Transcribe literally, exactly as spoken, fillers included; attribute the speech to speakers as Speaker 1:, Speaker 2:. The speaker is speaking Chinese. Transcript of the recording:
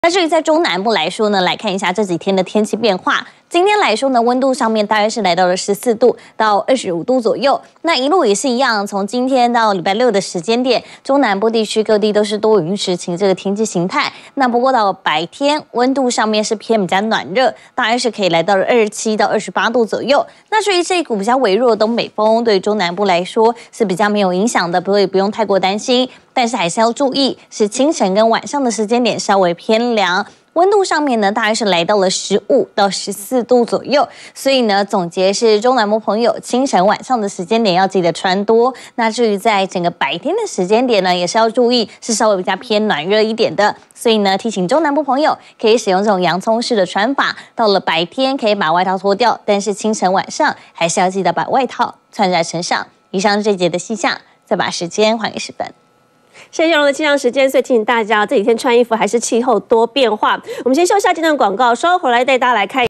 Speaker 1: 那至于在中南部来说呢，来看一下这几天的天气变化。今天来说呢，温度上面大约是来到了十四度到二十五度左右。那一路也是一样，从今天到礼拜六的时间点，中南部地区各地都是多云时晴这个天气形态。那不过到白天温度上面是偏比较暖热，大约是可以来到了二十七到二十八度左右。那至于这一股比较微弱的东北风，对于中南部来说是比较没有影响的，所以不用太过担心。但是还是要注意，是清晨跟晚上的时间点稍微偏凉。温度上面呢，大概是来到了十五到十四度左右，所以呢，总结是中南部朋友清晨晚上的时间点要记得穿多。那至于在整个白天的时间点呢，也是要注意，是稍微比较偏暖热一点的。所以呢，提醒中南部朋友可以使用这种洋葱式的穿法，到了白天可以把外套脱掉，但是清晨晚上还是要记得把外套穿在身上。以上是这一节的细项，再把时间还给时分。
Speaker 2: 谢谢荣的气象时间，所以提醒大家这几天穿衣服还是气候多变化。我们先休息一下这段广告，稍后回来带大家来看。